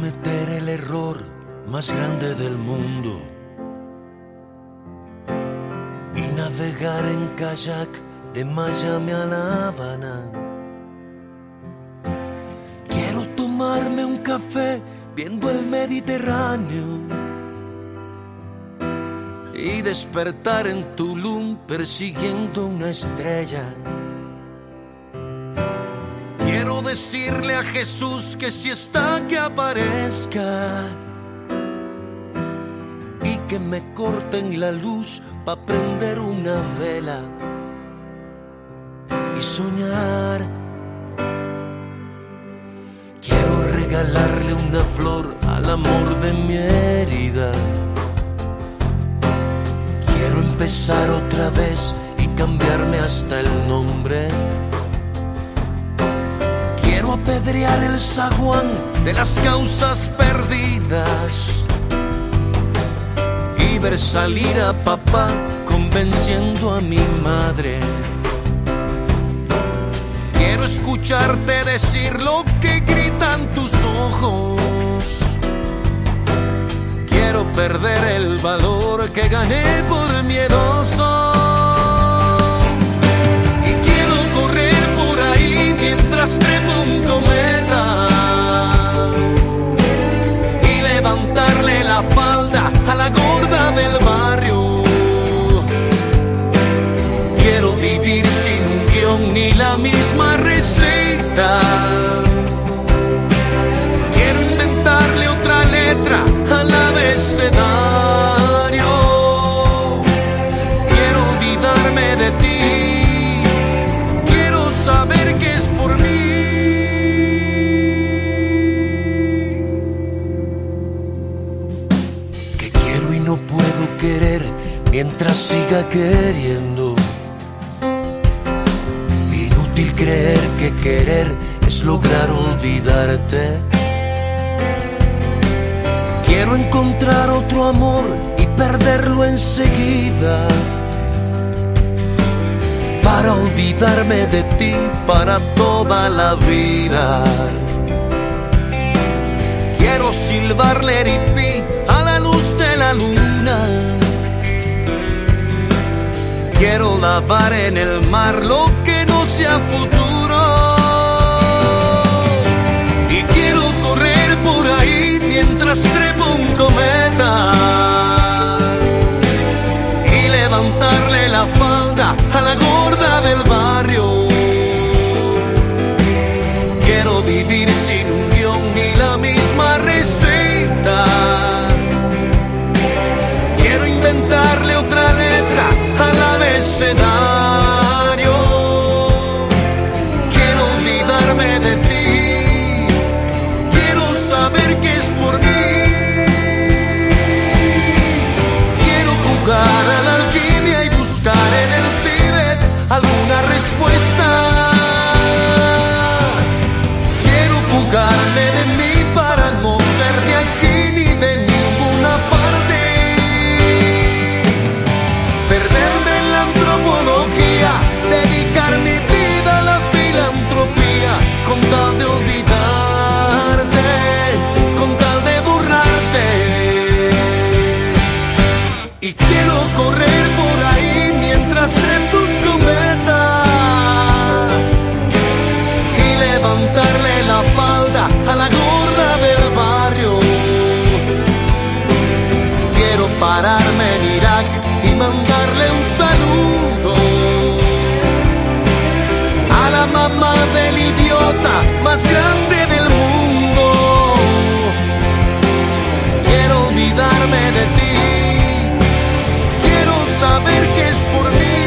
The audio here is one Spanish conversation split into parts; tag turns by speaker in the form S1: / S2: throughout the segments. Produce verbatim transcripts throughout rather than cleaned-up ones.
S1: cometer el error más grande del mundo y navegar en kayak de Miami a La Habana. Quiero tomarme un café viendo el Mediterráneo y despertar en Tulum persiguiendo una estrella. Quiero decirle a Jesús que si está que aparezca y que me corten la luz pa' prender una vela y soñar. Quiero regalarle una flor al amor de mi herida. Quiero empezar otra vez y cambiarme hasta el nombre. Quiero apedrear el zaguán de las causas perdidas y ver salir a papá convenciendo a mi madre. Quiero escucharte decir lo que gritan tus ojos. Quiero perder el valor que gané por miedoso. Y quiero correr por ahí mientras trepo un cometa y levantarle la falda a la gorda del barrio. Quiero vivir sin un guión ni la misma receta. Quiero inventarle otra letra al abecedario. Quiero olvidarme de ti. Quiero saber que es por mí. Que quiero y no puedo querer mientras siga queriendo. Inútil creer que querer es lograr olvidarte. Quiero encontrar otro amor y perderlo enseguida, para olvidarme de ti para toda la vida. Quiero silbarle ripí a la luz de la luna. Quiero lavar en el mar lo que no sea futuro. Y quiero correr por ahí mientras trepo un cometa y levantarle la falda a la gorda del barrio. Quiero vivir sin un guión ni la misma receta. Quiero inventarle otra letra al abecedario. Quiero olvidarme de ti. Quiero saber que es por mí. Quiero jugar a la alquimia y buscar en el Tíbet alguna respuesta. Quiero fugarme de mí para no ser de aquí ni de ninguna parte. Perderme en la antropología, dedicar mi vida a la filantropía, con tal de olvidarte, con tal de borrarte. Y quiero correr por ahí mientras trepo un cometa y levantarle la falda a la gorda del barrio. Quiero pararme en Irak y mandarle un saludo a la mamá del idiota más grande del mundo. Quiero olvidarme de ti. Quiero saber que es por mí.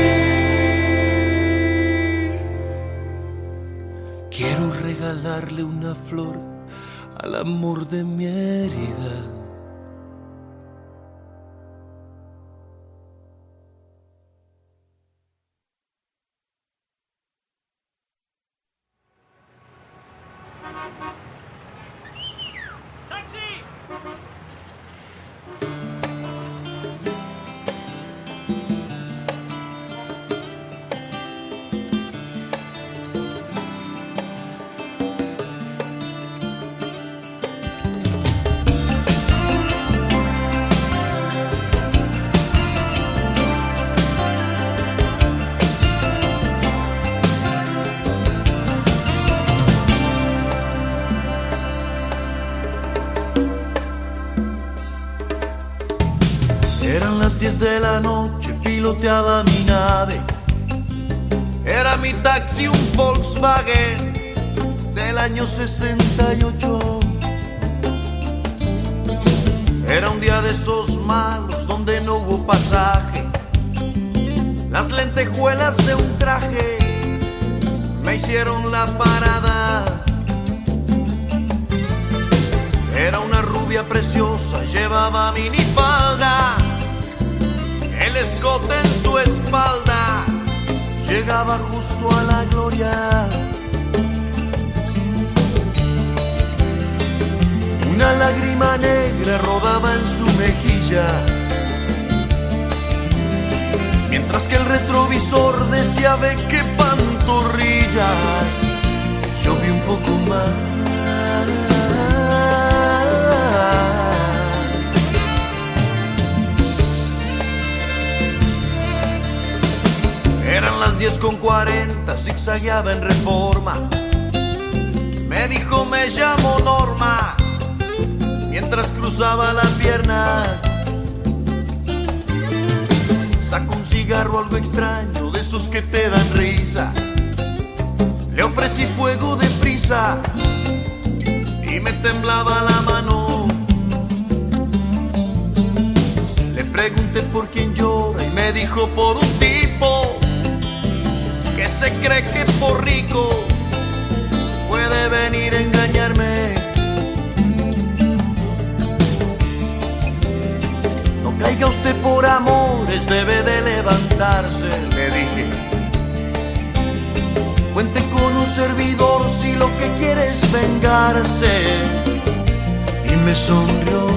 S1: Quiero regalarle una flor al amor de mi herida. Eran las diez de la noche, piloteaba mi nave. Era mi taxi un Volkswagen del año sesenta y ocho. Era un día de esos malos donde no hubo pasaje. Las lentejuelas de un traje me hicieron la parada. Era una rubia preciosa, llevaba minifalda, el escote en su espalda llegaba justo a la gloria. Una lágrima negra rodaba en su mejilla, mientras que el retrovisor decía: ve qué pantorrillas. Yo vi un poco más. Eran las diez con cuarenta, zigzagueaba en Reforma. Me dijo: me llamo Norma, mientras cruzaba la pierna. Sacó un cigarro algo extraño, de esos que te dan risa. Le ofrecí fuego de prisa y me temblaba la mano. Le pregunté por quién llora y me dijo: por un tipo que se cree que por rico puede venir a engañarme. No caiga usted por amores, debe de levantarse, le dije. Cuente con un servidor si lo que quiere es vengarse. Y me sonrió.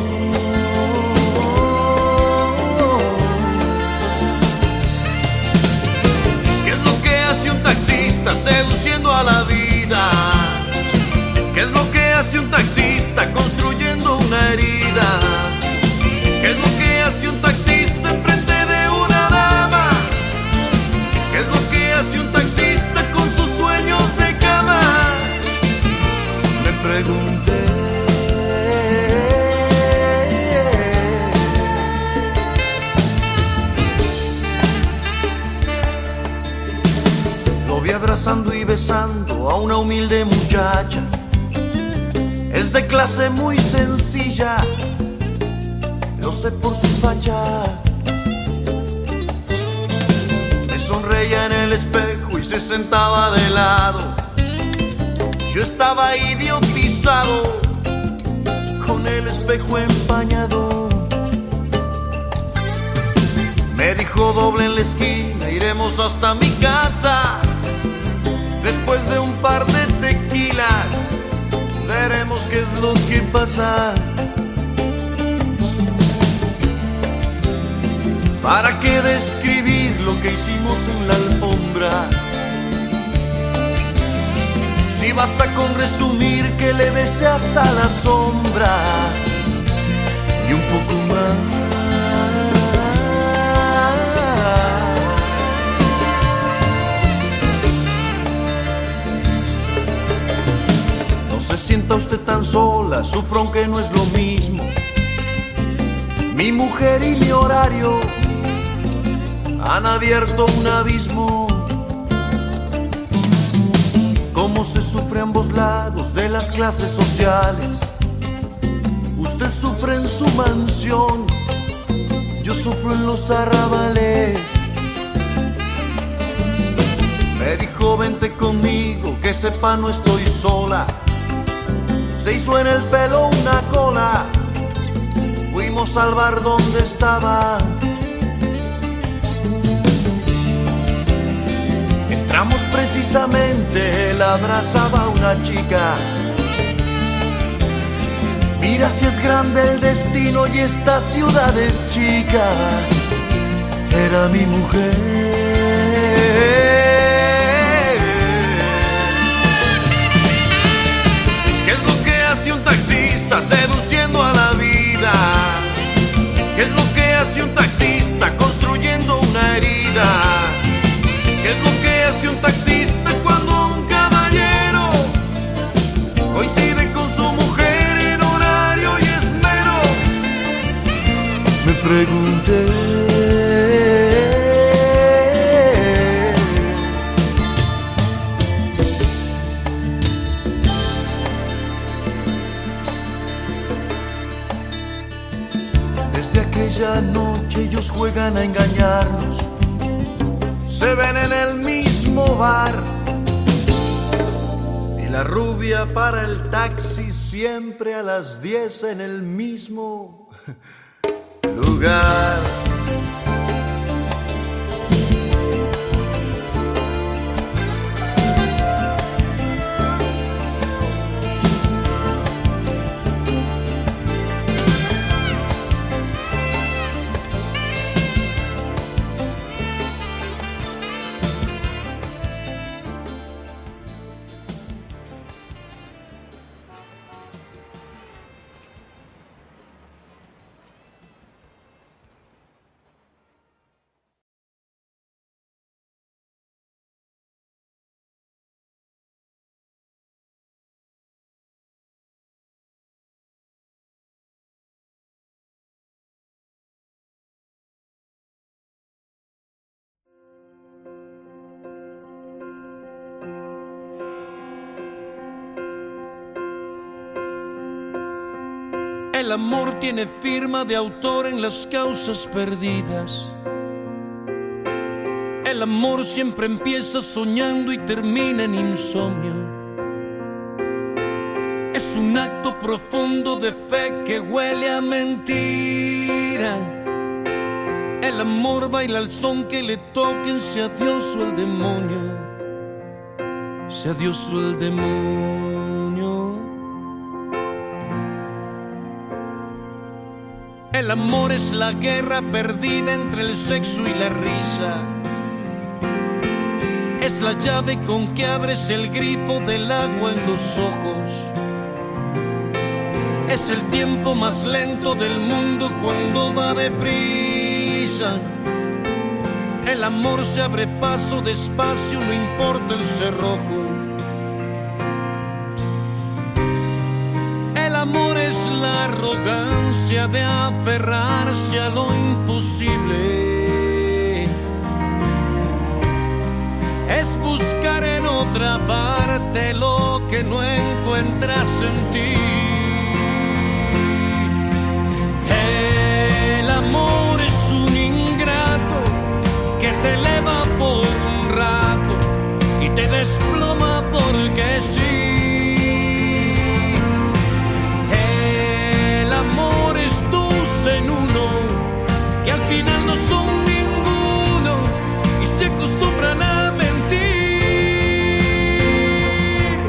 S1: ¿Qué es lo que hace un taxista seduciendo a la vida? ¿Qué es lo que hace un taxista construyendo una herida? ¿Qué es lo que hace un taxista enfrente de una dama? ¿Qué es lo que hace un taxista con sus sueños de cama? Me pregunté. Lo vi abrazando y besando a una humilde muchacha. Es de clase muy sencilla, lo sé por su facha. Me sonreía en el espejo y se sentaba de lado. Yo estaba idiotizado, con el espejo empañado. Me dijo: doble en la esquina, iremos hasta mi casa. Después de un par de tequilas, veremos qué es lo que pasa. ¿Para qué describir lo que hicimos en la alfombra? Si basta con resumir que le besé hasta la sombra y un poco más. No se sienta usted tan sola, sufro aunque no es lo mismo. Mi mujer y mi horario han abierto un abismo. Cómo se sufre a ambos lados de las clases sociales. Usted sufre en su mansión, yo sufro en los arrabales. Me dijo: vente conmigo, que sepa no estoy sola. Se hizo en el pelo una cola, fuimos al bar donde estaba. Entramos precisamente, él abrazaba a una chica. Mira si es grande el destino y esta ciudad es chica. Era mi mujer. ¿Qué es lo que hace un taxista seduciendo a la vida? ¿Qué es lo que hace un taxista construyendo una herida? ¿Qué es lo que hace un taxista cuando un caballero coincide con su mujer en horario y esmero? Me pregunté. Desde aquella noche ellos juegan a engañarnos, se ven en el mismo bar y la rubia para el taxi siempre a las diez en el mismo lugar.
S2: El amor tiene firma de autor en las causas perdidas. El amor siempre empieza soñando y termina en insomnio. Es un acto profundo de fe que huele a mentira. El amor baila al son que le toquen, sea Dios o el demonio, sea Dios o el demonio. El amor es la guerra perdida entre el sexo y la risa. Es la llave con que abres el grifo del agua en los ojos. Es el tiempo más lento del mundo cuando va deprisa. El amor se abre paso despacio, no importa el cerrojo. El amor es la arrogancia de aferrarse a lo imposible. Es buscar en otra parte lo que no encuentras en ti. El amor es un ingrato que te eleva por un rato y te desploma porque sí. En uno que al final no son ninguno y se acostumbran a mentir.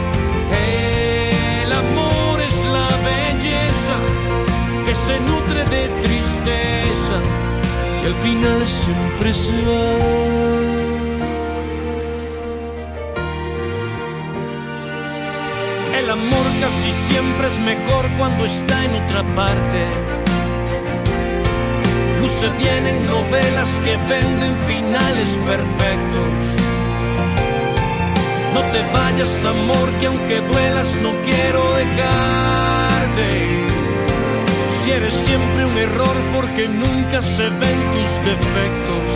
S2: El amor es la belleza que se nutre de tristeza y al final siempre se va. El amor casi siempre es mejor cuando está en otra parte. Se vienen novelas que venden finales perfectos. No te vayas, amor, que aunque duelas no quiero dejarte. Si eres siempre un error porque nunca se ven tus defectos.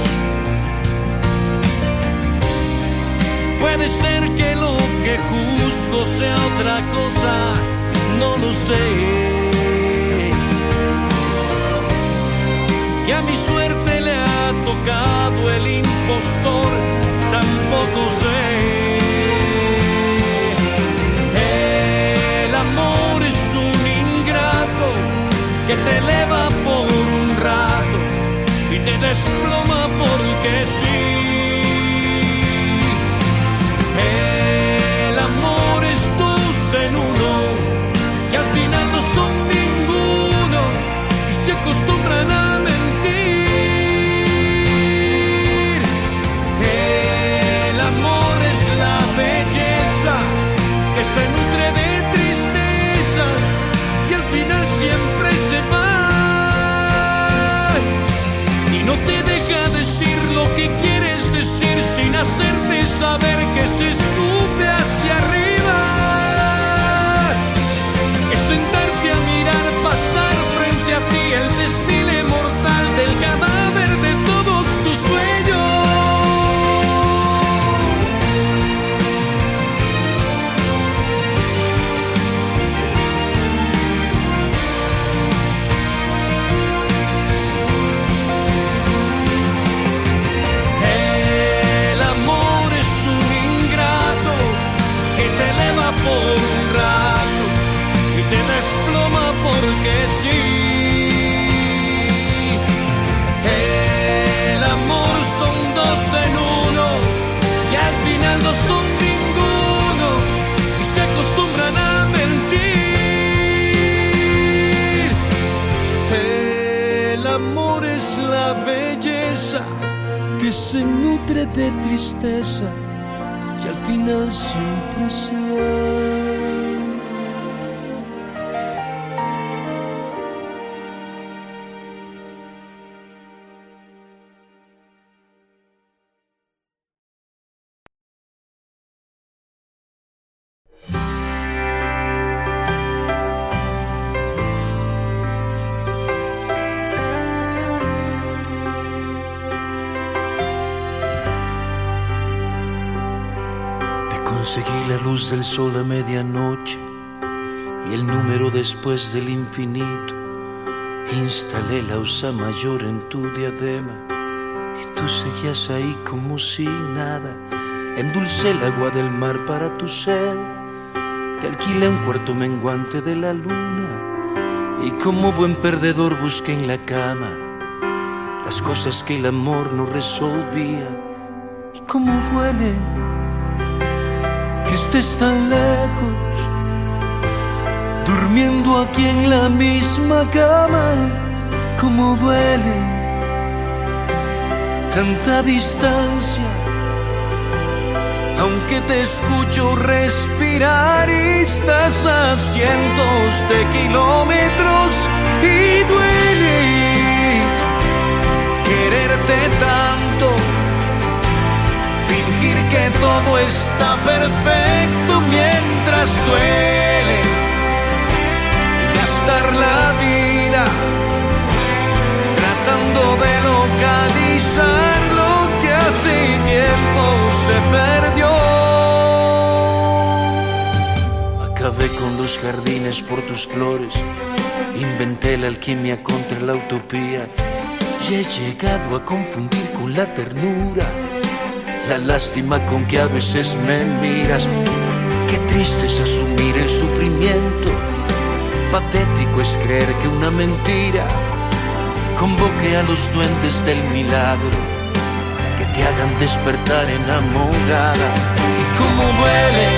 S2: Puede ser que lo que juzgo sea otra cosa, no lo sé. Y a mi suerte le ha tocado el impostor, tampoco sé. El amor es un ingrato que te eleva por un rato y te desploma porque sí. El amor es dos en uno y al final no son ninguno y se acostumbran a se nutre de tristeza y al final siempre se va y no te deja decir lo que quieres decir sin hacerte saber que se escupe hacia arriba. Es sentarte a mirar pasar frente a ti el desfile mortal del cadáver de todos tus sueños. se nutre de tristeza y al final siempre se va.
S3: Conseguí la luz del sol a medianoche y el número después del infinito. Instalé la usa mayor en tu diadema y tú seguías ahí como si nada. Endulcé el agua del mar para tu sed, te alquilé un cuarto menguante de la luna y como buen perdedor busqué en la cama las cosas que el amor no resolvía. Y cómo duele que estés tan lejos, durmiendo aquí en la misma cama. Cómo duele tanta distancia, aunque te escucho respirar y estás a cientos de kilómetros. Y duele quererte tanto, fingir que todo está perfecto mientras duele gastar la vida tratando de localizar lo que hace tiempo se perdió. Acabé con los jardines por tus flores, inventé la alquimia contra la utopía y he llegado a confundir con la ternura la lástima con que a veces me miras. Qué triste es asumir el sufrimiento, patético es creer que una mentira convoque a los duendes del milagro que te hagan despertar enamorada. Y cómo duele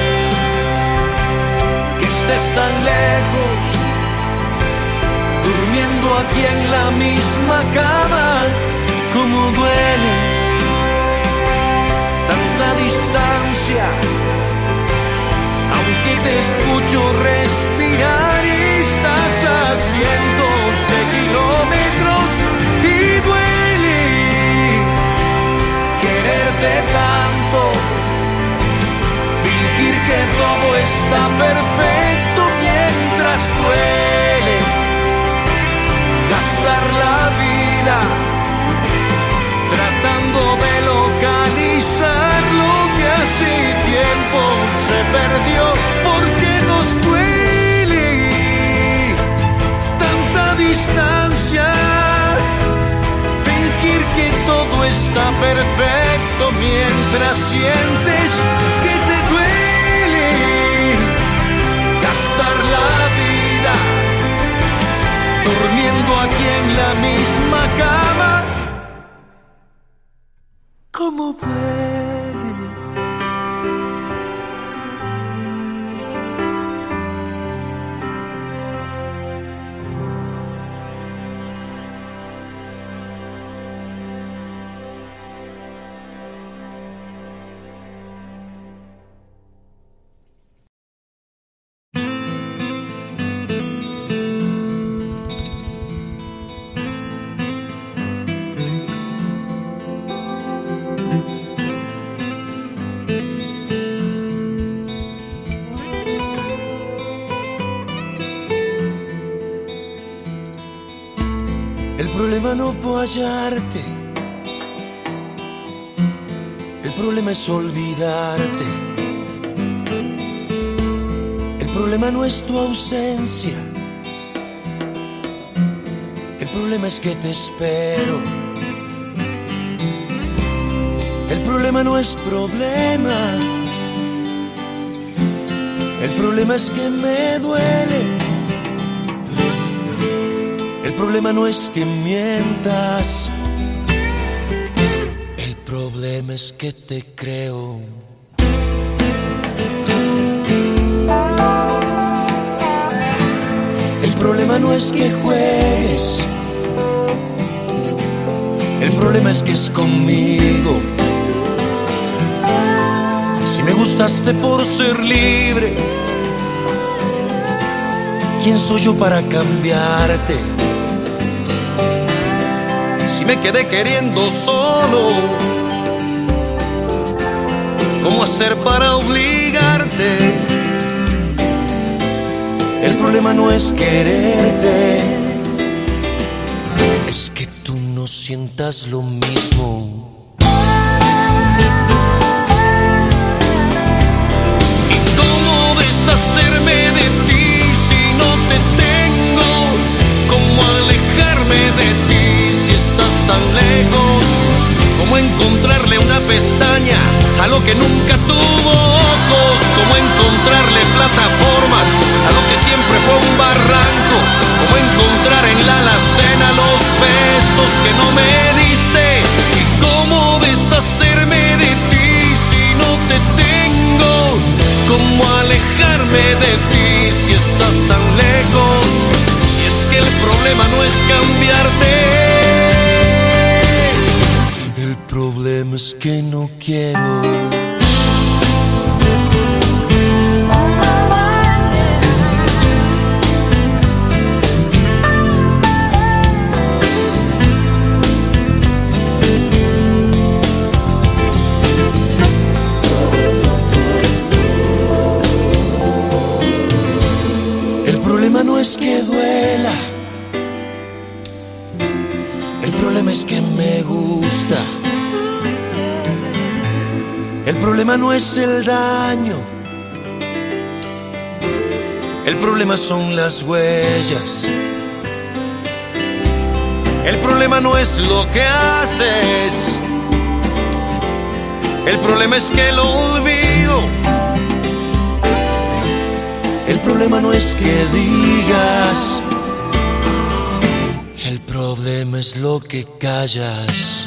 S3: que estés tan lejos, durmiendo aquí en la misma cama. Cómo duele tanta distancia, aunque te escucho respirar y estás a cientos de kilómetros. Y duele quererte tanto, fingir que todo está perfecto mientras duele gastar la vida tratando de localizar lo que hace tiempo se perdió. Porque nos duele tanta distancia, fingir que todo está perfecto mientras sientes que te duele gastar la vida durmiendo aquí en la misma cama. Cómo duele.
S1: El problema no fue hallarte, el problema es olvidarte. El problema no es tu ausencia, el problema es que te espero. El problema no es problema, el problema es que me duele. El problema no es que mientas, el problema es que te creo. El problema no es que juegues, el
S3: problema es que es conmigo. Si me gustaste por ser libre, ¿quién soy yo para cambiarte? Si me quedé queriendo solo, ¿cómo hacer para obligarte? El problema no es quererte, es que tú no sientas lo mismo. ¿Y cómo deshacerme de ti si no te tengo? ¿Cómo alejarme de ti si estás tan lejos? ¿Cómo encontrarle una pestaña a lo que nunca tuvo ojos? ¿Cómo encontrarle plataformas a lo que siempre fue un barranco? ¿Cómo encontrar en la alacena los besos que no me diste? ¿Y cómo deshacerme de ti si no te tengo? ¿Cómo alejarme de ti si estás tan lejos? Y es que el problema no es cambiarte, el problema es que no quiero. El problema no es que duela, el problema es que me gusta. El problema no es el daño, el problema son las huellas. El problema no es lo que haces, el problema es que lo olvido. El problema no es que digas, el problema es lo que callas.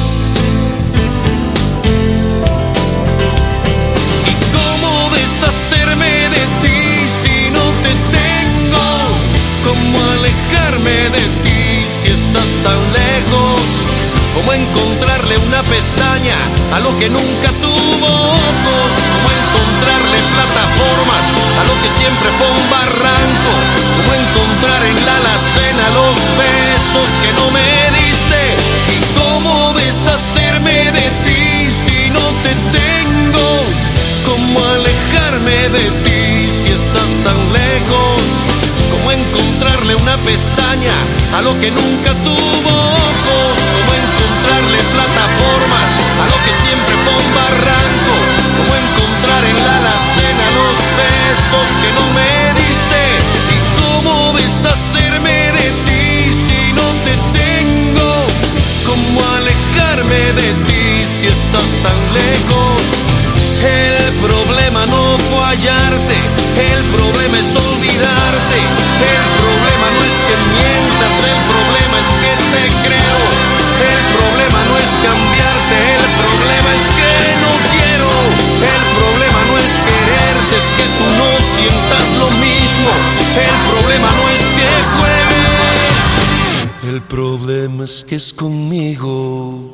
S3: ¿Y cómo deshacerme de ti si no te tengo? ¿Cómo alejarme de ti si estás tan lejos? ¿Cómo encontrarle una pestaña a lo que nunca tuvo ojos? ¿Cómo encontrarle plataformas a lo que siempre fue un barranco? ¿Cómo encontrar en la alacena los besos que no me diste? ¿Y cómo deshacerme de ti si no te tengo? ¿Cómo alejarme de ti si estás tan lejos? ¿Cómo encontrarle una pestaña a lo que nunca tuvo ojos? ¿Cómo encontrarle plataformas a lo que siempre fue un barranco? ¿Cómo encontrar en la alacena los besos que no me diste? ¿Y cómo deshacerme de ti si no te tengo? ¿Cómo alejarme de ti si estás tan lejos? El problema no fue hallarte, el problema es olvidarte. El problema no es que mientas, el problema es que te creo. El problema no es cambiarte, el problema es que no quiero. El problema no es quererte, es que tú no sientas lo mismo. El problema no es que juegues, el problema es que es conmigo.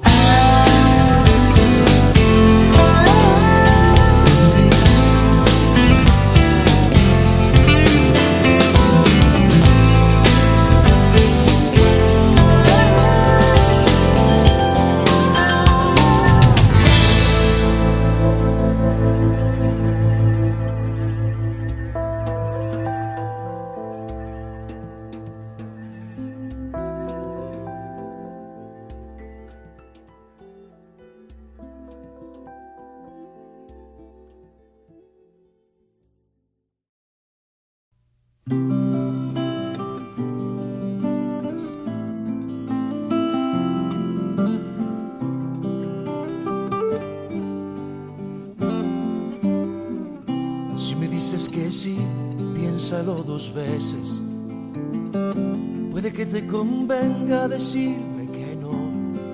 S3: Si me dices que sí, piénsalo dos veces. Puede que te convenga decirme que no.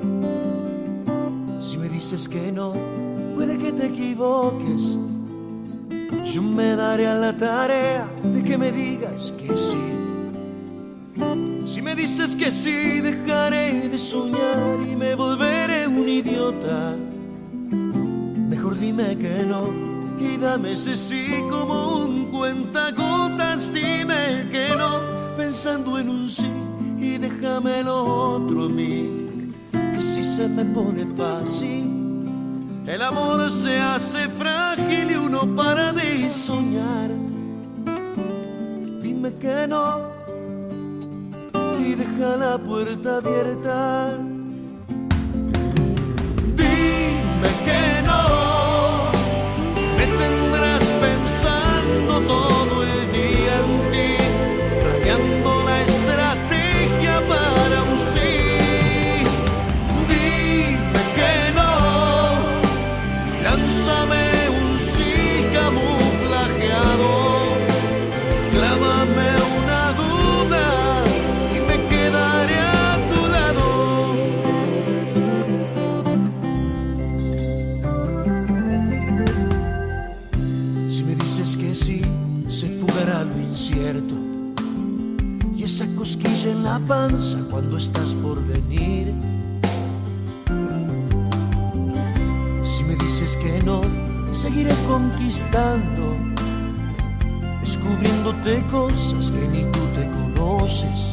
S3: Si me dices que no, puede que te equivoques. Yo me daré a la tarea de que me digas que sí.
S1: Si me dices que sí, dejaré de soñar y me volveré un idiota. Mejor dime que no y dame ese sí como un cuentagotas. Dime que no, pensando en un sí, y déjame lo otro a mí, que si se me pone fácil, el amor se hace frágil y uno para de soñar. Dime que no y deja la puerta abierta. Dime que no, me tendrás pensando todo el día en ti, planeando la estrategia para un sí. Dime que no, lánzame un sí camuflajeado, clávame una duda y me quedaré a tu lado. Si me dices que sí, se fugará lo incierto y esa cosquilla en la panza cuando estás por venir. Si me dices que no, seguiré conquistando, descubriéndote cosas que ni tú te conoces.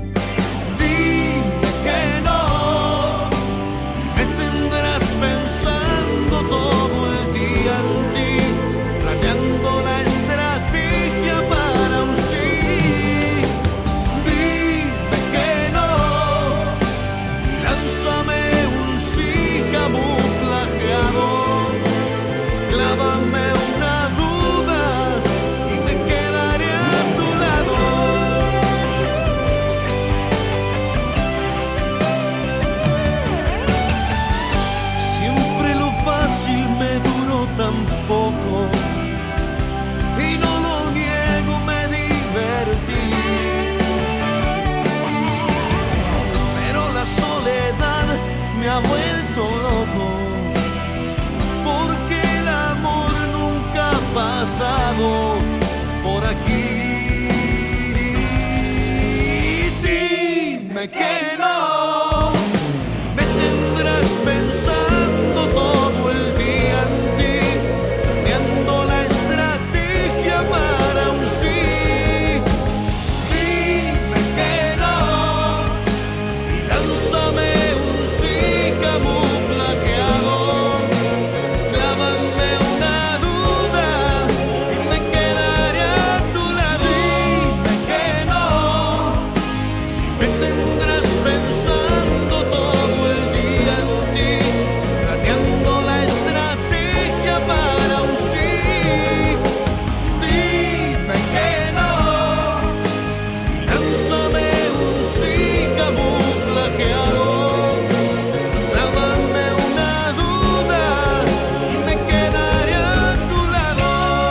S1: Dime que no, me tendrás pensando todo el día en ti, planeando la estrategia para un sí. Dime que no, lánzame un sí camuflajeado, clávame una duda y me quedaré a tu lado. Siempre lo fácil me duró tan poco y no lo niego, me divertí. Pero la soledad me ha vuelto loco, porque el amor nunca ha pasado por aquí. Dime que no, me tendrás pensando todo el día en ti, planeando la estrategia para un sí. Dime que no y lánzame un sí camuflajeado, clávame una duda y me quedaré a tu lado. Dime que no, me tendrás pensando todo el día en ti, planeando la estrategia para un sí. Dime que no, lánzame un sí camuflajeado, clávame una duda y me quedaré a tu lado.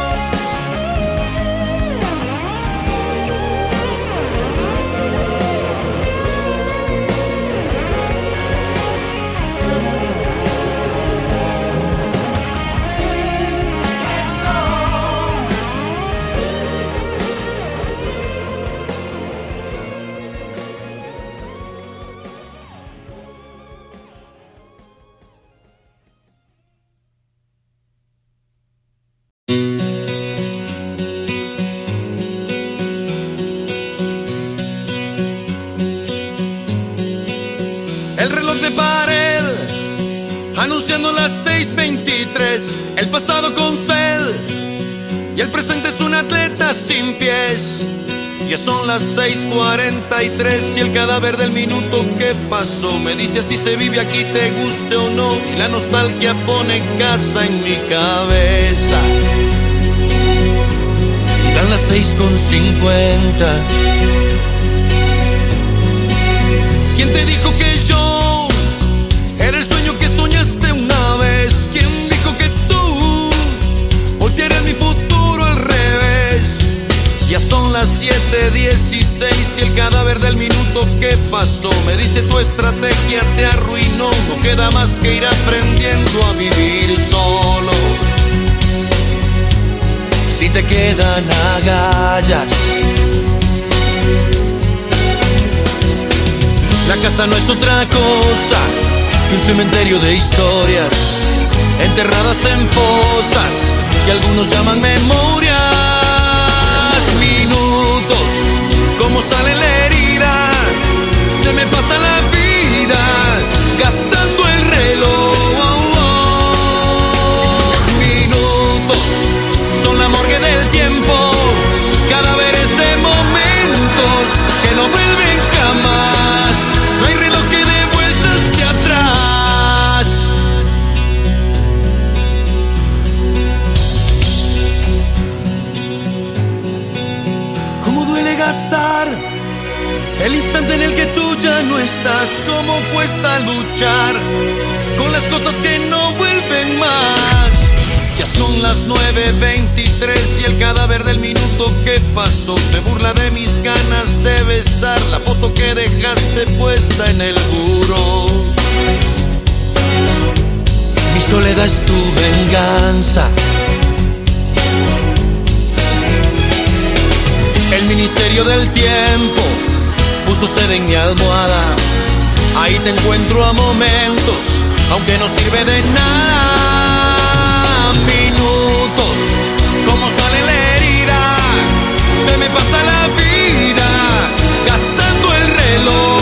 S1: El reloj de pared anunciando las seis veintitrés, el pasado con sed y el presente es un atleta sin pies. Ya son las seis cuarenta y tres y el cadáver del minuto que pasó me dice si se vive aquí, te guste o no, y la nostalgia pone casa en mi cabeza. Y dan las seis con cincuenta. ¿Quién te dijo que yo era el sueño que soñaste una vez? ¿Quién dijo que tú voltearías mi futuro al revés? Ya son las siete dieciséis y el cadáver del minuto que pasó me dice tu estrategia te arruinó. No queda más que ir aprendiendo a vivir solo. Si te quedan agallas,
S2: esta no es otra cosa que un cementerio de historias enterradas en fosas que algunos llaman memorias. Minutos, como sale la herida, se me pasa la vida gastando el reloj. Minutos son la morgue del tiempo, cadáveres de momentos que no vuelven jamás. No hay reloj que dé vueltas hacia atrás. ¿Cómo duele gastar el instante en el que tú ya no estás? ¿Cómo cuesta luchar con las cosas que no vuelven más? Ya son las nueve veintitrés y el cadáver del minuto que pasó se burla de mis ganas de besar la foto que dejaste puesta en el muro. Mi soledad es tu venganza. El ministerio del tiempo puso sede en mi almohada. Ahí te encuentro a momentos, aunque no sirve de nada. Minutos, como sale la herida, se me pasa la vida gastando el reloj.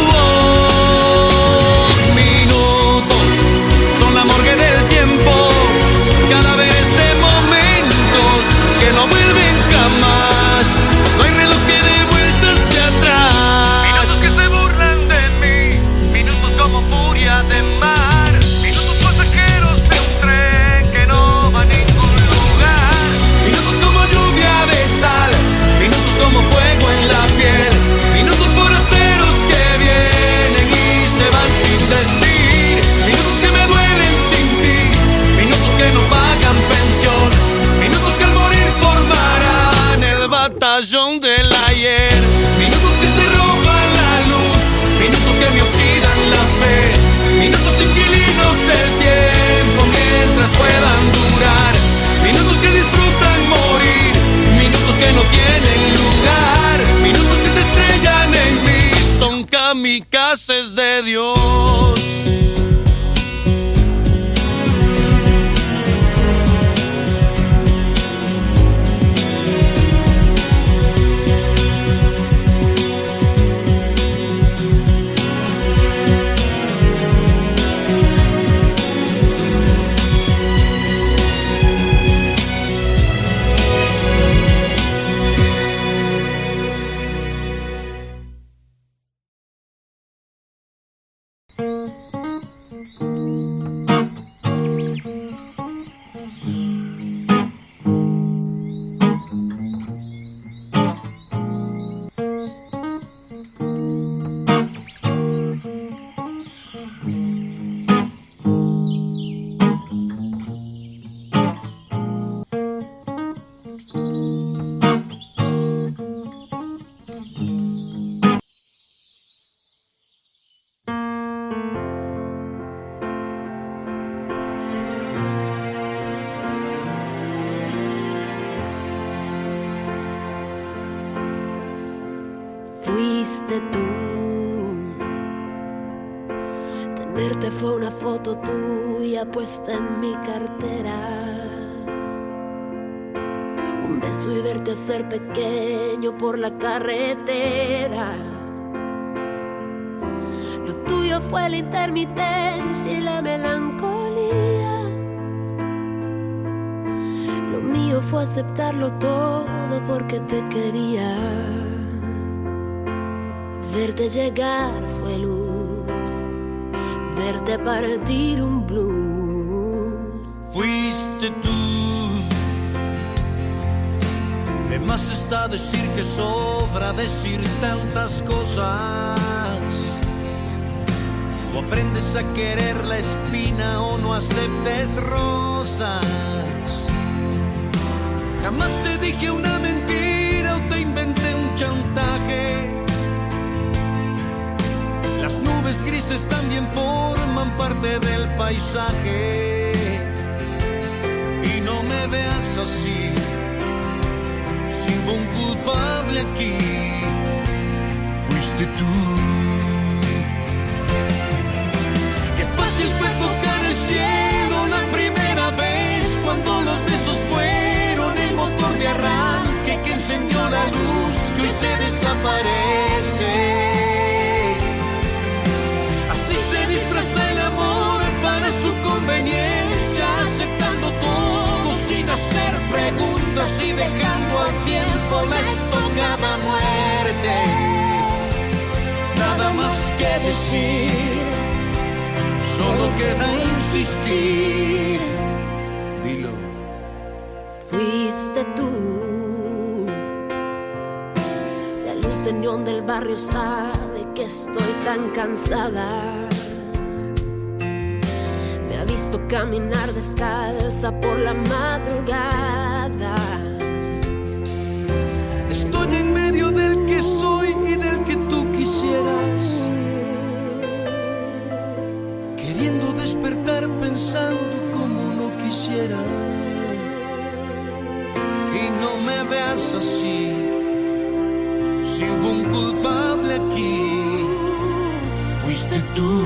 S2: Minutos son la morgue del tiempo, cadáveres de momentos que no vuelven jamás. No hay reloj que dé vueltas de atrás. Minutos que se burlan de mí, minutos como furia de mar, minutos pasajeros de un tren que no va a ningún lugar. Minutos como lluvia de sal, minutos como fuego en la piel, minutos forasteros que vienen y se van sin decir, minutos que me duelen sin ti, minutos que no pagan pensión, minutos que al morir formarán el batallón del ayer, minutos que se roban la luz, minutos que me oxidan la fe, minutos inquilinos del tiempo mientras puedan durar, minutos que disfrutan morir, minutos que no tienen lugar, minutos que se estrellan en mí, son kamikazes de Dios.
S4: Fuiste tú. Tenerte fue una foto tuya puesta en mi cartera. Un beso y verte hacer pequeño por la carretera. Lo tuyo fue la intermitencia y la melancolía. Lo mío fue aceptarlo todo porque te quería. Verte llegar fue luz, verte partir un blues.
S2: Fuiste tú. De más está decir que sobra decir tantas cosas. O aprendes a querer la espina o no aceptes rosas. Jamás te dije una mentira o te inventé un chantaje. Las nubes grises también forman parte del paisaje. Y no me veas así, si hubo un culpable aquí, fuiste tú. encendió la luz que hoy se desaparece. Así se disfraza el amor para su conveniencia, aceptando todo sin hacer preguntas y dejando al tiempo la estocada muerte. Nada más que decir, solo queda insistir. Dilo.
S4: Fuiste tú. La luz de neón del barrio sabe que estoy tan cansada. Me ha visto caminar descalza por la madrugada.
S3: Estoy en medio del que soy y del que tú quisieras, queriendo despertar pensando como no quisiera.
S2: Y no me veas así, si hubo un culpable aquí, fuiste tú.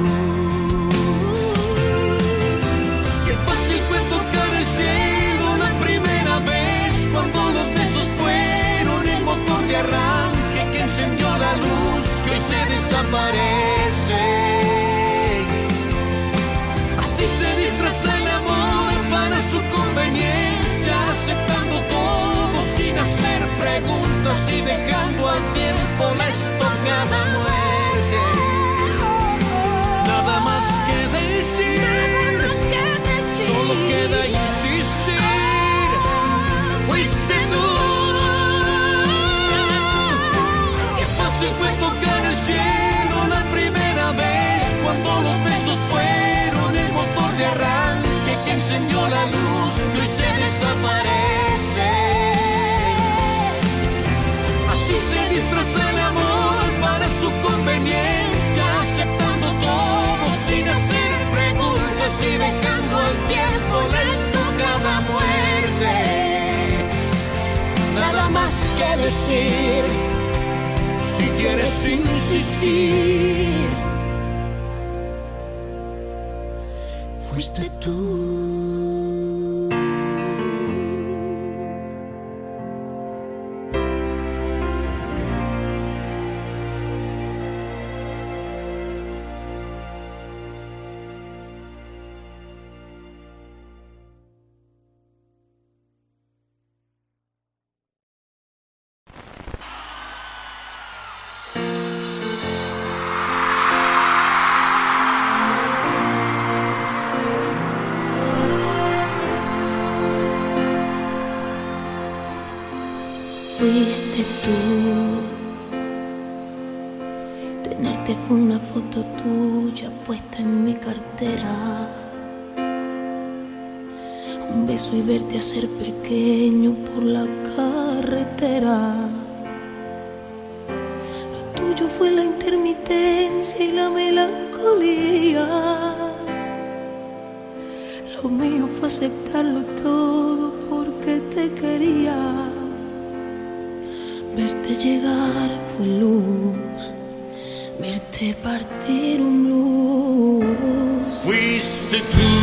S2: Qué fácil fue tocar el cielo la primera vez, cuando los besos fueron el motor de arranque que encendió la luz que hoy se desaparece. Así se disfraza el amor para su conveniencia, aceptando todo sin hacer preguntas y dejando al tiempo la estocada muerte. Nada más que decir, solo queda insistir. Fuiste tú. Qué fácil fue tocar el cielo la primera vez, cuando los besos fueron el motor de arranque que encendió la luz que hoy se desaparece. Así se disfraza el amor para su conveniencia, aceptando todo sin hacer preguntas y dejando al tiempo la estocada muerte. Nada más que decir, si quieres insistir, fuiste tú.
S5: Fuiste tú. Tenerte fue una foto tuya puesta en mi cartera. Un beso y verte hacer pequeño por la carretera. Lo tuyo fue la intermitencia y la melancolía. Lo mío fue aceptarlo todo porque te quería. Verte llegar fue luz, verte partir un blues.
S2: Fuiste tú.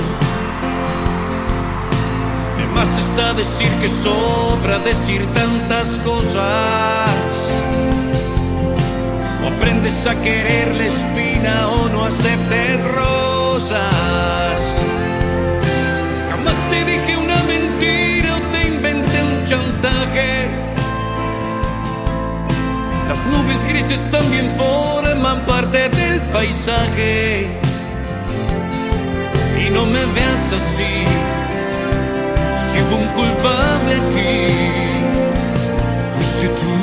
S2: De más está decir que sobra decir tantas cosas. O aprendes a querer la espina o no aceptes rosas. Jamás te dije una mentira o te inventé un chantaje. Las nubes grises también forman parte del paisaje. Y no me veas así, si hubo un culpable aquí, fuiste tú.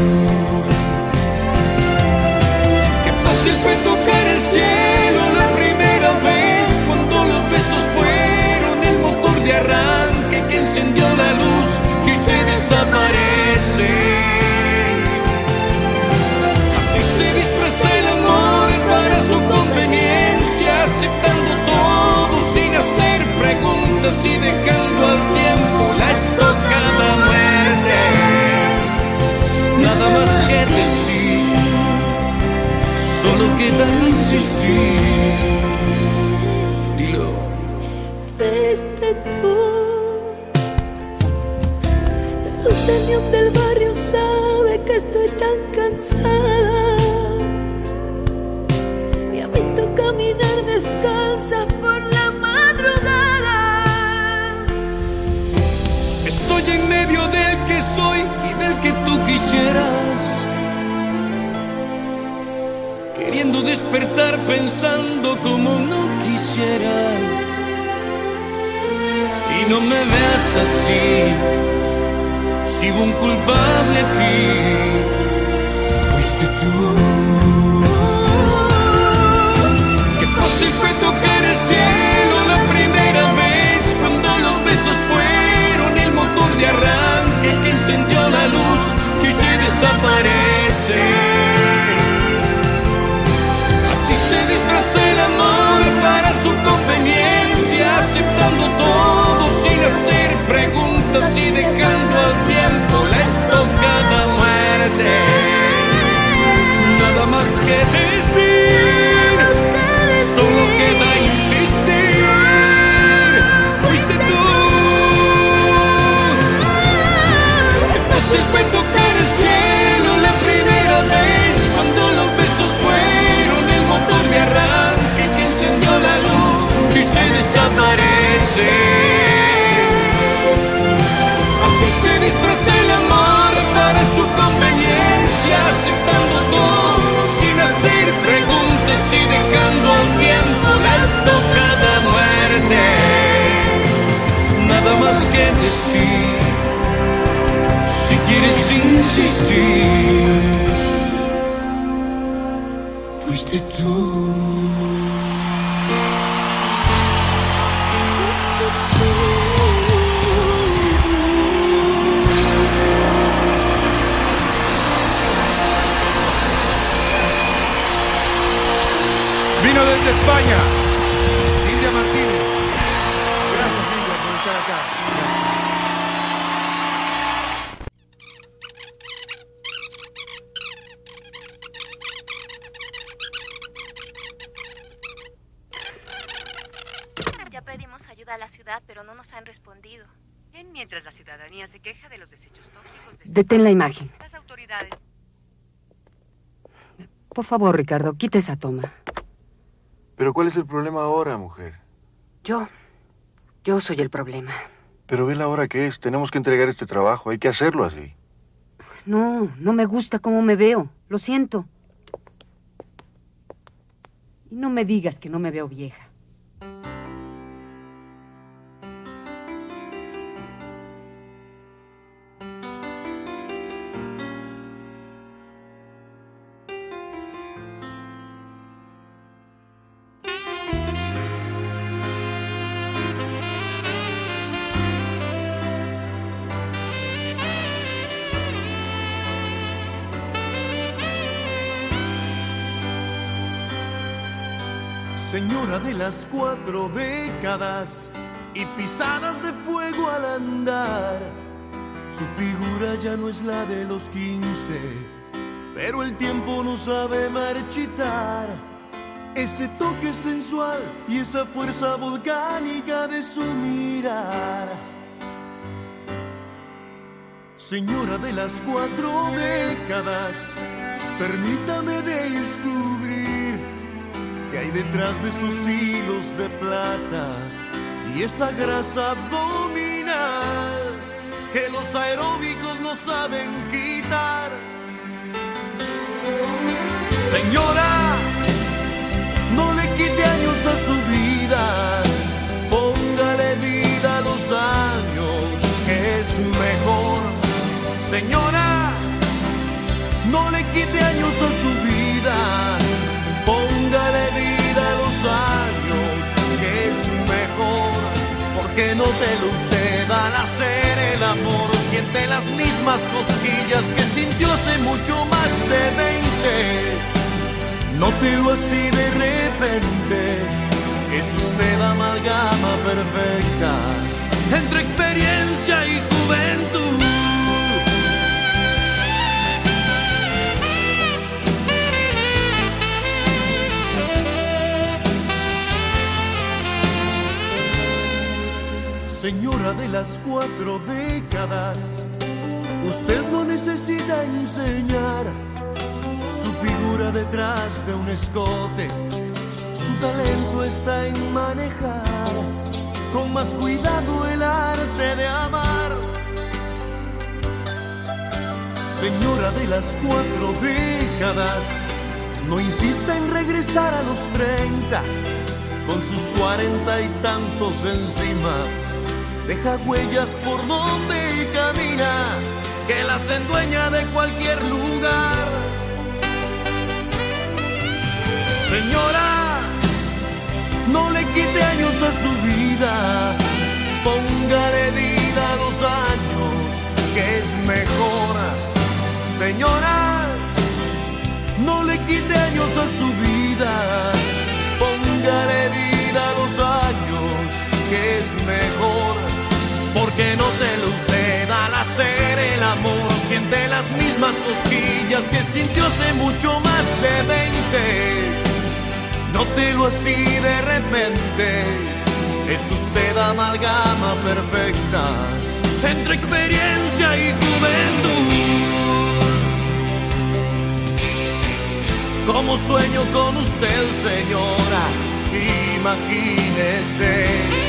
S2: Qué fácil fue tocar el cielo la primera vez, cuando los besos fueron el motor de arranque que encendió la luz que se desaparece. El amor para su conveniencia, aceptando todo sin hacer preguntas y dejando al tiempo la estocada muerte. Nada más que decir, solo queda insistir. Dilo.
S5: Fuiste tú. La luz de neón del barrio sabe que estoy tan cansada. Me ha visto caminar descalza por la madrugada.
S2: Estoy en medio del que soy y del que tú quisieras, queriendo despertar pensando como no quisiera. Y no me veas así, si hubo un culpable aquí, fuiste tú. Qué fácil fue tocar el cielo la primera vez, cuando los besos fueron el motor de arranque que encendió la luz que hoy se desaparece. Así se disfraza el amor para su conveniencia, aceptando todo sin hacer preguntas y dejando al tiempo la estocada muerte. Nada más que decir, solo queda insistir, fuiste tú. Qué fácil fue tocar el cielo la primera vez, cuando los besos fueron el motor de arranque que encendió la luz y se desaparece. Así se disfraza el amor para su conveniencia, aceptando todo sin hacer preguntas y dejando al tiempo la estocada muerte. Nada más que decir, si quieres insistir, fuiste tú.
S6: Vino desde España, India Martínez. Gracias, India, por estar acá.
S7: Ya pedimos ayuda a la ciudad, pero no nos han respondido.
S8: Mientras la ciudadanía se queja de los desechos tóxicos de...
S9: Detén la imagen.
S8: Las autoridades...
S9: Por favor, Ricardo, quita esa toma.
S6: ¿Pero cuál es el problema ahora, mujer?
S9: Yo... Yo soy el problema.
S6: Pero ve la hora que es. Tenemos que entregar este trabajo. Hay que hacerlo así.
S9: No, no me gusta cómo me veo. Lo siento. Y no me digas que no me veo vieja.
S1: Señora de las cuatro décadas y pisadas de fuego al andar, su figura ya no es la de los quince, pero el tiempo no sabe marchitar ese toque sensual y esa fuerza volcánica de su mirar. Señora de las cuatro décadas, permítame descubrir que hay detrás de esos hilos de plata y esa grasa abdominal que los aeróbicos no saben quitar. Señora, no le quite años a su vida, póngale vida a los años, que es mejor. Señora, no le quite años a su vida, póngale vida a los años, que es mejor. Porque nótelo usted al hacer el amor, siente las mismas cosquillas que sintió hace mucho más de veinte. Nótelo así de repente, es usted amalgama perfecta entre experiencia y juventud. Señora de las cuatro décadas, Usted no necesita enseñar su figura detrás de un escote. Su talento está en manejar con más cuidado el arte de amar. Señora de las cuatro décadas, no insista en regresar a los treinta. Con sus cuarenta y tantos encima, deja huellas por donde camina, que las endueña de cualquier lugar. Señora, no le quite años a su vida, póngale vida a los años, que es mejor. Señora, no le quite años a su vida, póngale vida a los años, que es mejor. Porque nótelo usted, al hacer el amor siente las mismas cosquillas que sintió hace mucho más de veinte. Nótelo así de repente, es usted amalgama perfecta entre experiencia y juventud. Como sueño con usted, señora, imagínese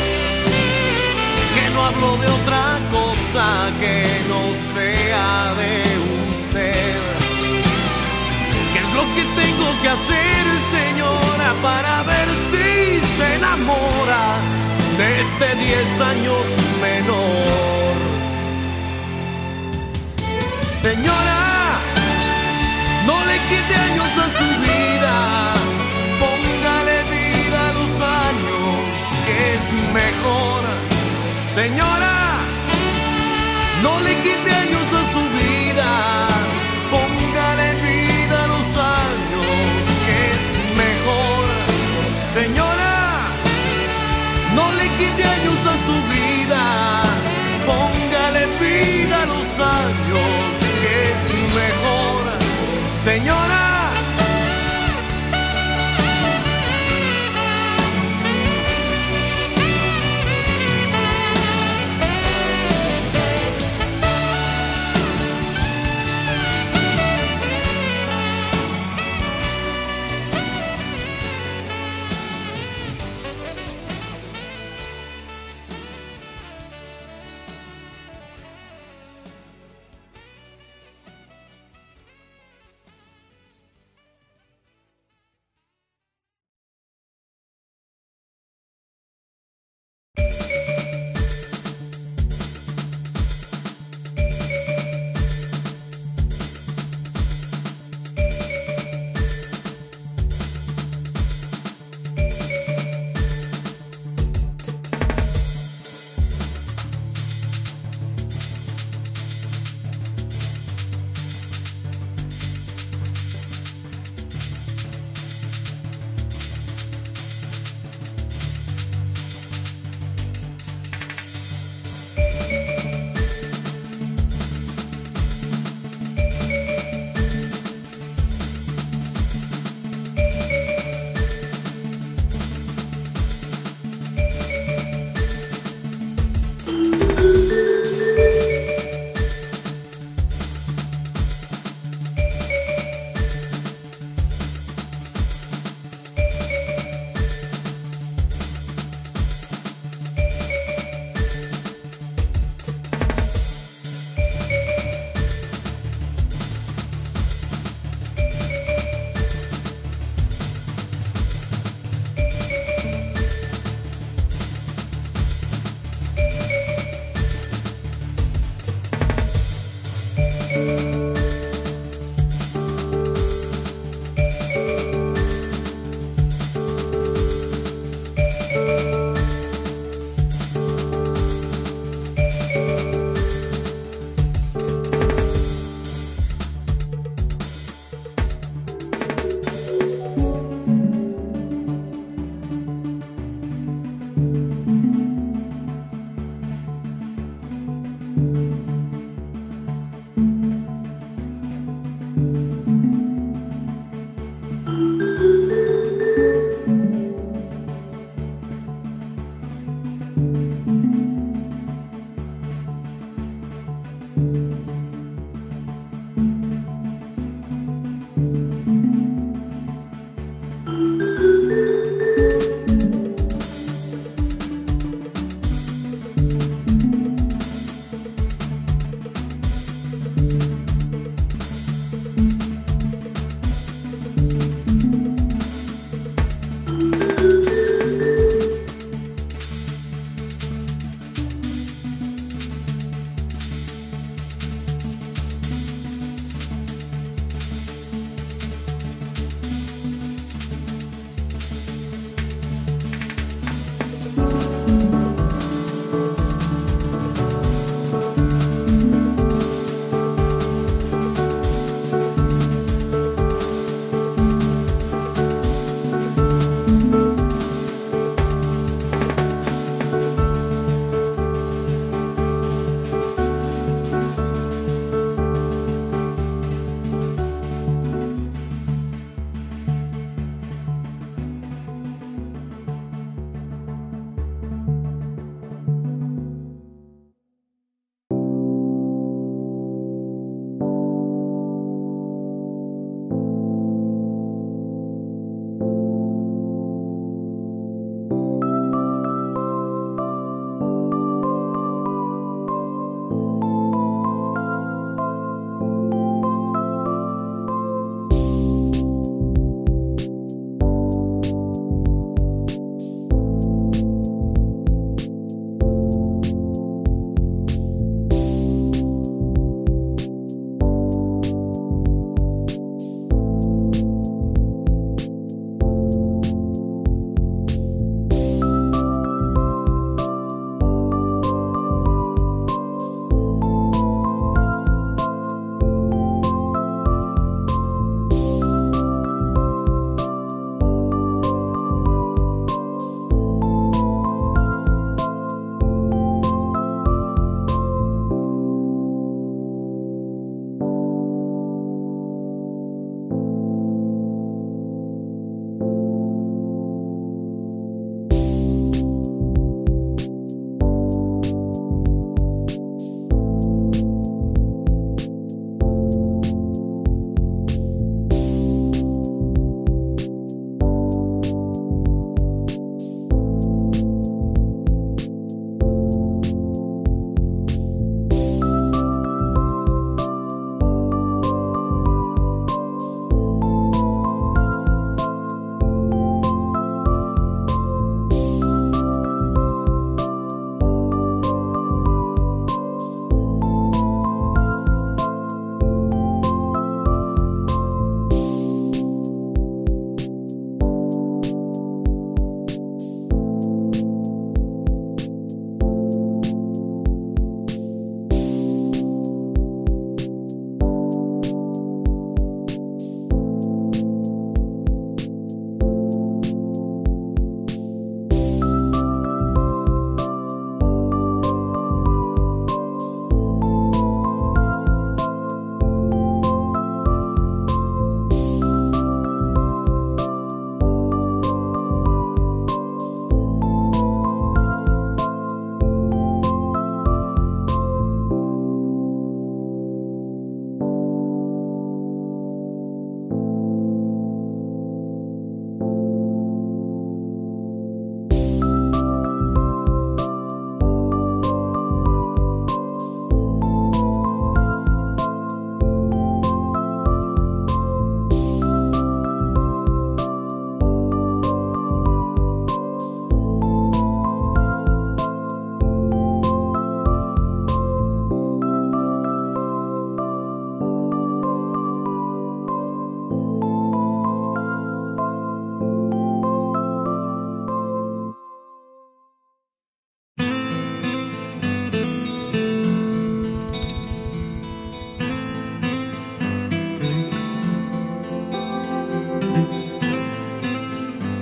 S1: que no hablo de otra cosa que no sea de usted. ¿Qué es lo que tengo que hacer, señora, para ver si se enamora de este diez años menor? Señora, no le quite años a su vida, póngale vida a los años, que es mejor. Señora, no le quite años a su vida, póngale vida a los años, que es mejor. Señora, no le quite años a su vida, póngale vida a los años, que es mejor. Señora,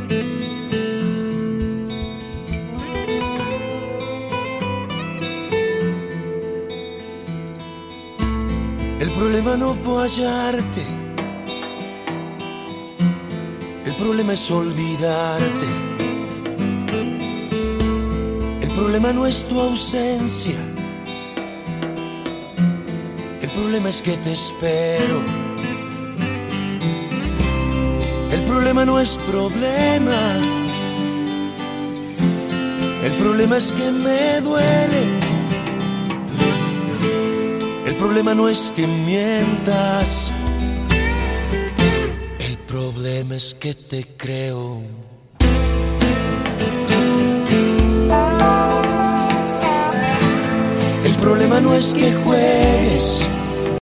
S1: El problema no fue hallarte, el problema es olvidarte. El problema no es tu ausencia, el problema es que te espero. El problema no es problema, el problema es que me duele. El problema no es que mientas, el problema es que te creo. El problema no es que juegues,